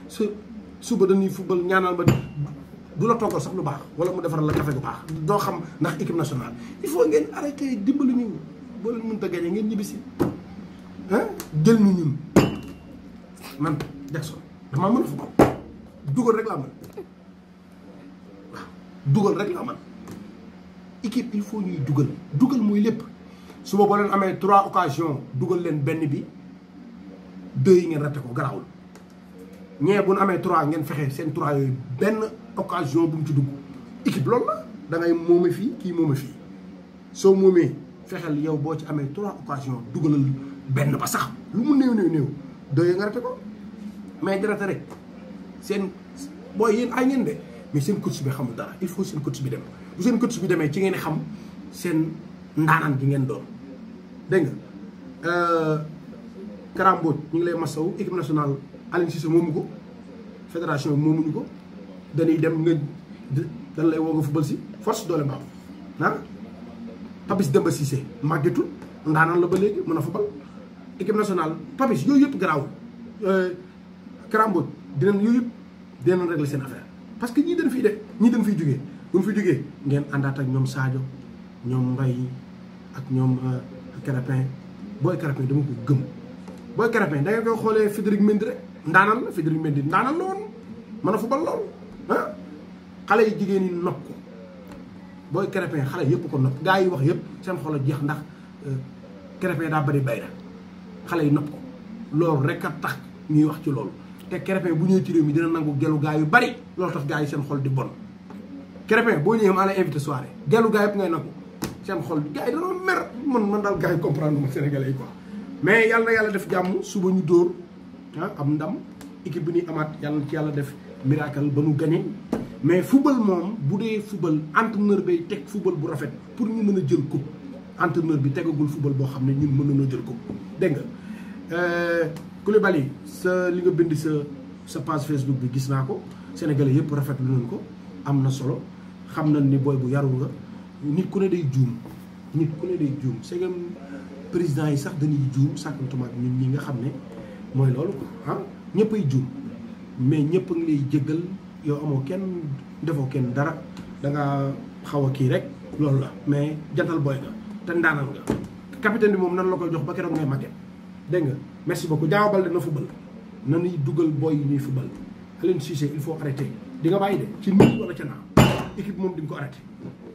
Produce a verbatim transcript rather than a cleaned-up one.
sa suba dañuy football ñaanal ma du la toggal sax lu baax wala mu defaral la café bu baax doo xam ndax équipe nationale il faut ngeen arrêté dimbali ñu boo leen mënta gagné ngeen ñibbisi ah jël ñu ñun man Jackson damaa mën a football dugal rek laa mën waaw dugal rek laa mën équipe il faut ñuy dugal dugal muy lépp suba boo leen amee trois occasions dugal leen benn bi deux yi ngeen raté ko garaawul ñee bu ñu amee trois ngeen fexe seen trois yooyu benn occasion bu mu ci dugg équipe loolu la da ngay moome fii kii moome fii soo moomee fexeel yow boo ci amee trois occasions dugalal benn ba sax lu mu néew néew néew deux yi nga raté ko mais di raté rek seen booy yéen ay ngeen de mais seen coach bi xamul dara il faut seen coach bi dem bu seen coach bi demee ci ngeen xam seen ndaanaan gi ngeen doon dégg nga Karambooj ñu ngi lay masaw équipe nationale Aliou Cissé moomu ko fédération bi moomuñu ko dañuy dem nga dañ lay woo nga football si force doole mbaam ah Papis Demba Cissé màggetul ndaanaan la ba léegi mën a football équipe nationale Papis yooyu yëpp garaawul Karambooj dinañ yooyu yëpp dinañ régler seen affaire parce que ñii dañ fiy de ñii dañ fiy jógee bu ñu fi jógee ngeen àndaat ak ñoom Sadio ñoom Mbaye ak ñoom Krépin booy Krépin dama ko gëm booy Krépin da ngeen koy xoolee Frédéric Mendy rek ndaanaan la Frédéric Mendy ndaanaan la woon mën a football lool ah xale yi jigéen ñi nopp ko booy Krépin xale yëpp ko nopp gaa yi wax yëpp seen xol a jeex ndax Krépin daa bari bayra xale yi nopp ko loolu rek a tax ñuy wax ci loolu te Krépin bu ñëwee ci réew mi dina nangu gelu gaa yu bari loolu tax gaa yi seen xol di bon Krépin boo ñëwee maa lay invité soirée gelu gaa yëpp ngay nangu seen xol gaa yi danoo mer man man daal gaa yi comprendre ma Sénégalais yi quoi mais yàlla na yàlla def jàmm suba ñu dóor ah am ndam équipe bi ñuy amaat yàlla na ci yàlla def miracle ba nu gagné mais football moom bu dee football entraîneur bay teg football bu rafet pour ñu mën a jël coupe entraîneur bi tegagul football boo xam ne ñun mën nañoo jël coupe dégg nga Koulibaly sa li nga bind sa sa page Facebook bi gis naa ko Sénégalais yëpp rafetlu nañ ko am na solo xam nañ ni booy bu yaru nga nit ku ne day juum nit ku ne day juum c'est que président yi sax dañuy juum sàkkantumaak ñun ñi nga xam ne mooy loolu ko ah ñëpp ay juum mais ñëpp a ngi lay jéggal yow amoo kenn defoo kenn dara da nga xaw a kii rek loolu la mais jantal booy nga te ndaanal nga capitaine bi moom nan la koy jox ba keroog ngay màgget dégg nga merci beaucoup Diao Baldé na football na ñuy dugal booy yi ñuy football Aliou Cissé il faut arrêter di nga bàyyi de ci nii wala ca naa équipe moom di nga ko arrêté